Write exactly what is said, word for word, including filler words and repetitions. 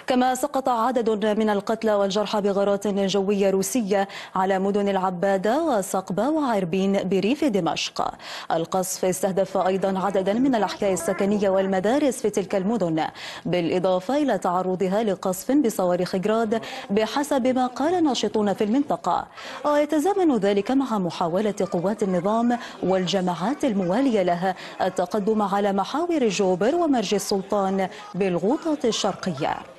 كما سقط عدد من القتلى والجرحى بغارات جوية روسية على مدن العبادة وسقبة وعربين بريف دمشق. القصف استهدف أيضا عددا من الأحياء السكنية والمدارس في تلك المدن، بالإضافة إلى تعرضها لقصف بصواريخ جراد بحسب ما قال ناشطون في المنطقة. ويتزامن ذلك مع محاولة قوات النظام والجماعات الموالية لها التقدم على محاور جوبر ومرج السلطان بالغوطة الشرقية.